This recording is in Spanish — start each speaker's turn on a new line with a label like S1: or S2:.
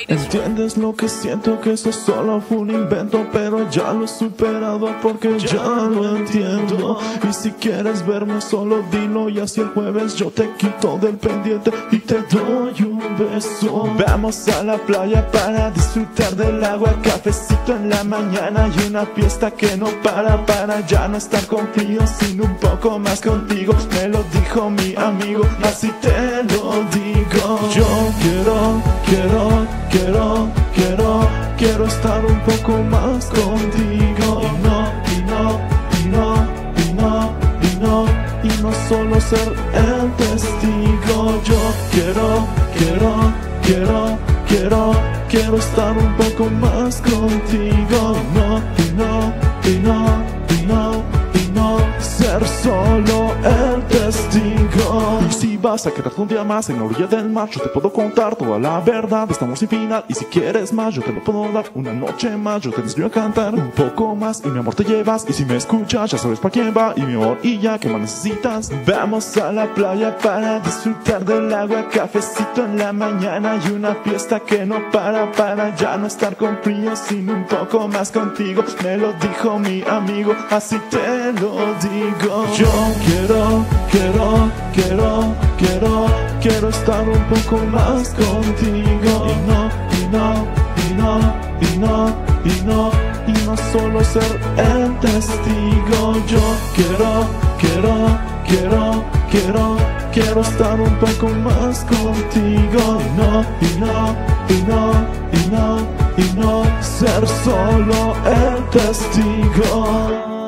S1: ¿Entiendes lo que siento? Que eso solo fue un invento, pero ya lo he superado porque ya lo entiendo. Y si quieres verme solo dilo, y así el jueves yo te quito del pendiente y te doy un beso. Vamos a la playa para disfrutar del agua, cafecito en la mañana y una fiesta que no para ya no estar con frío, sino un poco más contigo. Me lo dijo mi amigo, así te lo digo. Yo quiero estar un poco más contigo. Y no solo ser el testigo. Yo quiero estar un poco más contigo. Y no ser solo el testigo. Y si vas a quedarte un día más en la orilla del mar, yo te puedo contar toda la verdad de este amor sin final. Y si quieres más, yo te lo puedo dar una noche más. Yo te enseño a cantar un poco más y mi amor te llevas. Y si me escuchas, ya sabes para quién va. Y mi amor, y ya, ¿qué más necesitas? Vamos a la playa para disfrutar del agua, cafecito en la mañana y una fiesta que no para ya no estar con frío, sino un poco más contigo. Me lo dijo mi amigo, así te lo digo. Yo quiero estar un poco más contigo. Y no solo ser el testigo. Yo quiero estar un poco más contigo. Y no ser solo el testigo.